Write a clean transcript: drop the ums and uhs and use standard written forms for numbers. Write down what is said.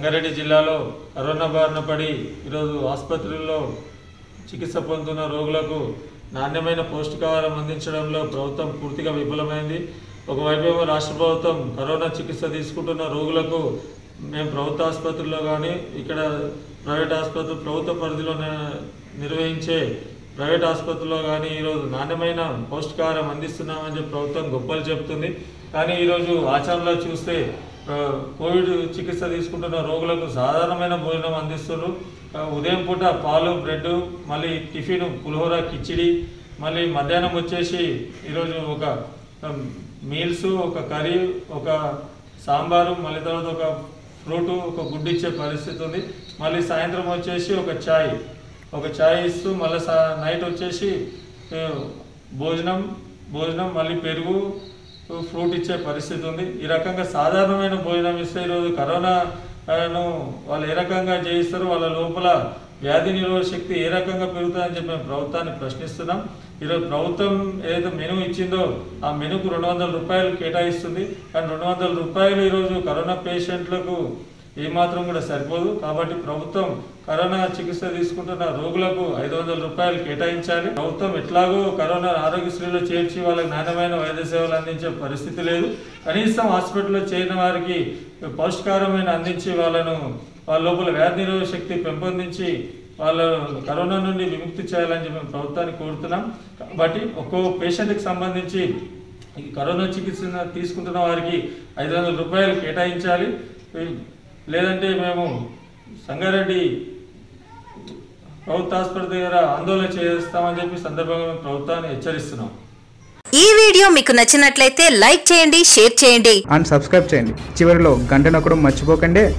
సంగారెడ్డి జిల్లాలో కరోనా బారిన పడి ఈరోజు ఆసుపత్రుల్లో చికిత్స పొందుతున్న రోగులకు నాణ్యమైన పౌష్టికాహారం అందించడంలో ప్రభుత్వం పూర్తిగా విఫలమైంది. ఒకవైపు రాష్ట్ర ప్రభుత్వం కరోనా చికిత్స తీసుకుంటున్న రోగులకు మేము ప్రభుత్వ ఆసుపత్రుల్లో కానీ ఇక్కడ ప్రైవేట్ ఆసుపత్రులు ప్రభుత్వ పరిధిలో నిర్వహించే ప్రైవేట్ ఆసుపత్రుల్లో కానీ ఈరోజు నాణ్యమైన పౌష్టికాహారం అందిస్తున్నామని చెప్పి ప్రభుత్వం గొప్పలు చెప్తుంది. కానీ ఈరోజు ఆచరణలో చూస్తే కోవిడ్ చికిత్స తీసుకుంటున్న రోగులకు సాధారణమైన భోజనం అందిస్తున్నారు. ఉదయం పూట పాలు, బ్రెడ్, మళ్ళీ టిఫిన్ పులిహోర, కిచిడి, మళ్ళీ మధ్యాహ్నం వచ్చేసి ఈరోజు ఒక మీల్స్, ఒక కర్రీ, ఒక సాంబారు, మళ్ళీ తర్వాత ఒక ఫ్రూటు, ఒక గుడ్డు ఇచ్చే పరిస్థితి ఉంది. మళ్ళీ సాయంత్రం వచ్చేసి ఒక ఛాయ్ ఇస్తూ మళ్ళీ నైట్ వచ్చేసి భోజనం మళ్ళీ పెరుగు, ఫ్రూట్ ఇచ్చే పరిస్థితి ఉంది. ఈ రకంగా సాధారణమైన భోజనం ఇస్తే ఈరోజు కరోనాను వాళ్ళు ఏ రకంగా చేయిస్తారు, వాళ్ళ లోపల వ్యాధి నిరోధక శక్తి ఏ రకంగా పెరుగుతుందని చెప్పి మేము ప్రభుత్వాన్ని ప్రశ్నిస్తున్నాం. ఈరోజు ప్రభుత్వం ఏదైతే మెనూ ఇచ్చిందో ఆ మెనూకు 200 రూపాయలు కేటాయిస్తుంది. కానీ 200 రూపాయలు ఈరోజు కరోనా పేషెంట్లకు ఏమాత్రం కూడా సరిపోదు. కాబట్టి ప్రభుత్వం కరోనా చికిత్స తీసుకుంటున్న రోగులకు 500 రూపాయలు కేటాయించాలి. ప్రభుత్వం ఎట్లాగో కరోనా ఆరోగ్యశ్రీలో చేర్చి వాళ్ళకి నాణ్యమైన వైద్య సేవలు అందించే పరిస్థితి లేదు. కనీసం హాస్పిటల్లో చేరిన వారికి పౌష్టికారమైన అందించి వాళ్ళ లోపల వ్యాధి నిరోధక శక్తి పెంపొందించి వాళ్ళ కరోనా నుండి విముక్తి చేయాలని చెప్పి ప్రభుత్వాన్ని కోరుతున్నాం. కాబట్టి ఒక్కో పేషెంట్కి సంబంధించి ఈ కరోనా చికిత్స తీసుకుంటున్న వారికి 500 రూపాయలు కేటాయించాలి. లేదంటే మేము సంగారెడ్డి ప్రభుత్వ ఆసుపత్రి దగ్గర ఆందోళన చేస్తామని చెప్పి సందర్భంగా ప్రభుత్వాన్ని హెచ్చరిస్తున్నాం. ఈ వీడియో మీకు నచ్చినట్లయితే లైక్ చేయండి, షేర్ చేయండి అండ్ సబ్స్క్రైబ్ చేయండి. చివరిలో గంట నొక్కడం మర్చిపోకండి.